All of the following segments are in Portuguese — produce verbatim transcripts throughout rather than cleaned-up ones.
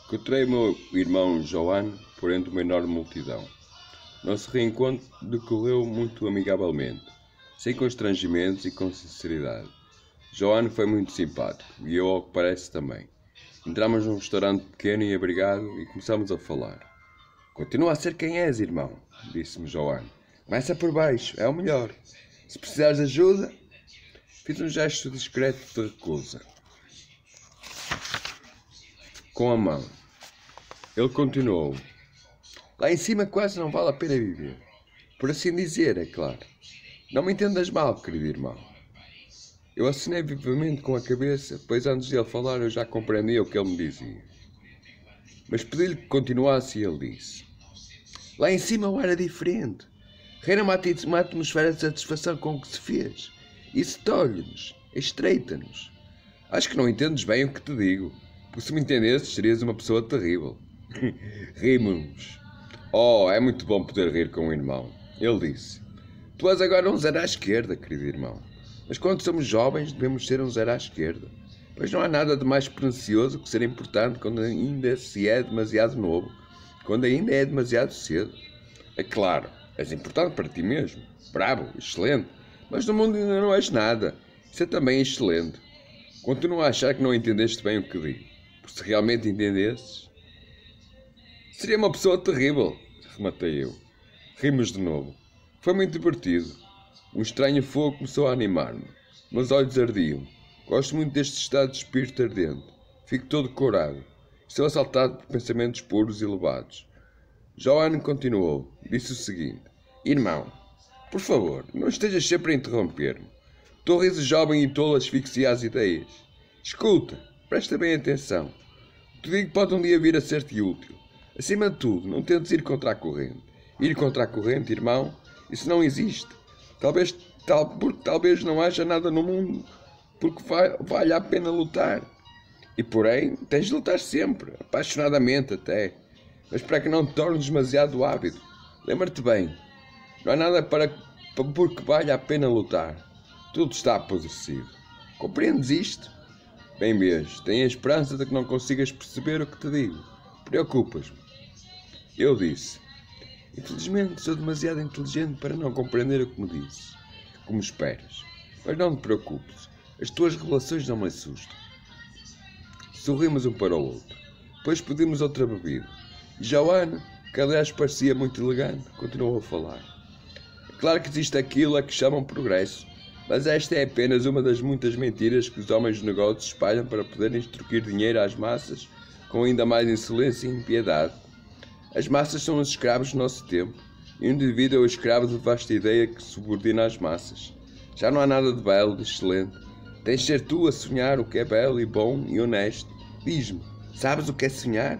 Encontrei o meu irmão João por entre uma enorme multidão. Nosso reencontro decorreu muito amigavelmente, sem constrangimentos e com sinceridade. João foi muito simpático, e eu, ao que parece, também. Entramos num restaurante pequeno e abrigado e começámos a falar. Continua a ser quem és, irmão, disse-me João. Começa por baixo, é o melhor. Se precisares de ajuda... Fiz um gesto discreto de recusa. Com a mão. Ele continuou. Lá em cima quase não vale a pena viver. Por assim dizer, é claro. Não me entendas mal, querido irmão. Eu acenei vivamente com a cabeça, pois antes de ele falar eu já compreendia o que ele me dizia. Mas pedi-lhe que continuasse e ele disse. Lá em cima o ar é diferente. Reina uma atmosfera de satisfação com o que se fez. Isso tolhe-nos, estreita-nos. Acho que não entendes bem o que te digo, porque se me entendesses serias uma pessoa terrível. Rimos-nos. Oh, é muito bom poder rir com o irmão. Ele disse. Tu és agora um zero à esquerda, querido irmão. Mas quando somos jovens devemos ser um zero à esquerda. Pois não há nada de mais pernicioso que ser importante quando ainda se é demasiado novo, quando ainda é demasiado cedo. É claro, és importante para ti mesmo. Bravo, excelente. Mas no mundo ainda não és nada. Isso é também excelente. Continuo a achar que não entendeste bem o que digo. Porque se realmente entendesses... Seria uma pessoa terrível, rematei eu. Rimos de novo. Foi muito divertido. Um estranho fogo começou a animar-me. Meus olhos ardiam. Gosto muito deste estado de espírito ardente. Fico todo corado. Estou assaltado por pensamentos puros e elevados. João continuou. Disse o seguinte. Irmão, por favor, não estejas sempre a interromper-me. Teu riso jovem e tolo asfixia as ideias. Escuta, presta bem atenção. Te digo que pode um dia vir a ser-te útil. Acima de tudo, não tentes ir contra a corrente. Ir contra a corrente, irmão, isso não existe. Talvez, tal, porque talvez não haja nada no mundo porque vai, vale a pena lutar. E porém, tens de lutar sempre, apaixonadamente até. Mas para que não te tornes demasiado ávido. Lembra-te bem. Não há nada para, para porque vale a pena lutar. Tudo está apodrecido. Compreendes isto? Bem vês, tenho a esperança de que não consigas perceber o que te digo. Preocupas-me. Eu disse. Infelizmente sou demasiado inteligente para não compreender o que me dizes. Como esperas. Mas não te preocupes. As tuas revelações não me assustam. Sorrimos um para o outro. Depois pedimos outra bebida. E Joana, que aliás parecia muito elegante, continuou a falar. Claro que existe aquilo a que chamam progresso, mas esta é apenas uma das muitas mentiras que os homens de negócios espalham para poderem extorquir dinheiro às massas com ainda mais insolência e impiedade. As massas são os escravos do nosso tempo, e o indivíduo é o escravo de vasta ideia que subordina as massas. Já não há nada de belo, de excelente. Tens de ser tu a sonhar o que é belo e bom e honesto. Diz-me, sabes o que é sonhar?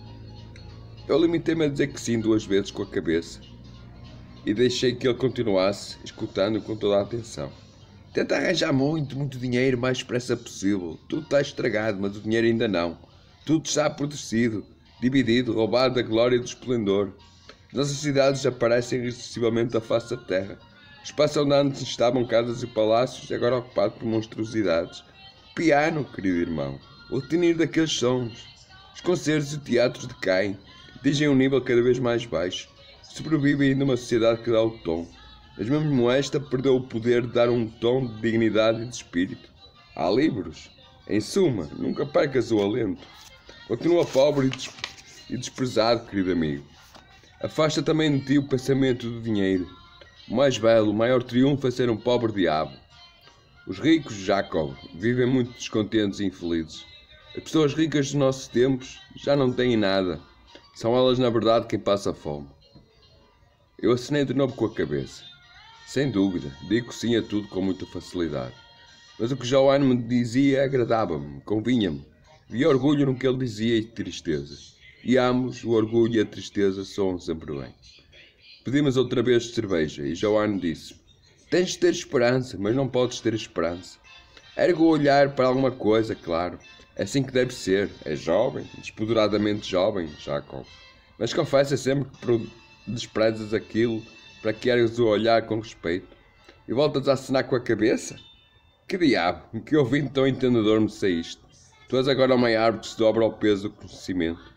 Eu limitei-me a dizer que sim duas vezes com a cabeça. E deixei que ele continuasse, escutando com toda a atenção. Tenta arranjar muito, muito dinheiro o mais depressa possível. Tudo está estragado, mas o dinheiro ainda não. Tudo está apodrecido, dividido, roubado da glória e do esplendor. As nossas cidades aparecem irreduzivelmente da face da terra. Os espaços onde antes estavam casas e palácios, agora ocupados por monstruosidades. O piano, querido irmão, o retinir daqueles sons. Os concertos e teatros decaem, atingem um nível cada vez mais baixo. Sobrevive ainda uma sociedade que dá o tom, mas mesmo esta perdeu o poder de dar um tom de dignidade e de espírito. Há livros. Em suma, nunca percas o alento. Continua pobre e, des e desprezado, querido amigo. Afasta também de ti o pensamento do dinheiro. O mais belo, o maior triunfo é ser um pobre diabo. Os ricos, Jacob, vivem muito descontentes e infelizes. As pessoas ricas dos nossos tempos já não têm nada. São elas, na verdade, quem passa fome. Eu acenei de novo com a cabeça. Sem dúvida, digo sim a tudo com muita facilidade. Mas o que João me dizia agradava-me, convinha-me. Via orgulho no que ele dizia e tristeza. E ambos, o orgulho e a tristeza, soam sempre bem. Pedimos outra vez de cerveja e João disse: Tens de ter esperança, mas não podes ter esperança. Ergue o olhar para alguma coisa, claro. É assim que deve ser. É jovem, despoderadamente jovem, Jacob. Mas confessa sempre que desprezas aquilo para que ergues o olhar com respeito e voltas a acenar com a cabeça? Que diabo, que ouvinte tão entendedor me saíste. Tu és agora uma árvore que se dobra ao peso do conhecimento.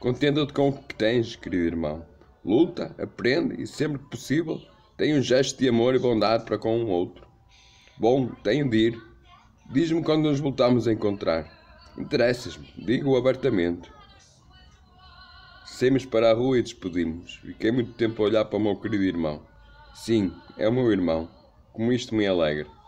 Contenta-te com o que tens, querido irmão. Luta, aprende e, sempre que possível, tem um gesto de amor e bondade para com um outro. Bom, tenho de ir. Diz-me quando nos voltamos a encontrar. Interessas-me, digo-o abertamente. Saímos para a rua e despedimos. Fiquei muito tempo a olhar para o meu querido irmão. Sim, é o meu irmão. Como isto me alegra.